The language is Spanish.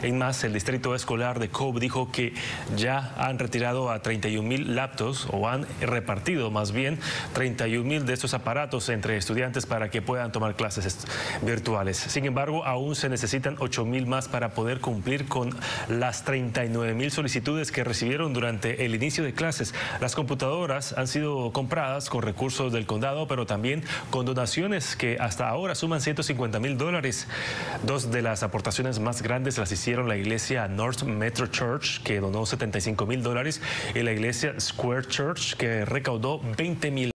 En más, el distrito escolar de Cobb dijo que ya han retirado a 31,000 laptops, o han repartido más bien 31,000 de estos aparatos entre estudiantes para que puedan tomar clases virtuales. Sin embargo, aún se necesitan 8,000 más para poder cumplir con las 39,000 solicitudes que recibieron durante el inicio de clases. Las computadoras han sido compradas con recursos del condado, pero también con donaciones que hasta ahora suman $150,000. Dos de las aportaciones más grandes las hicieron la iglesia North Metro Church, que donó $75,000, y la iglesia Square Church, que recaudó $20,000.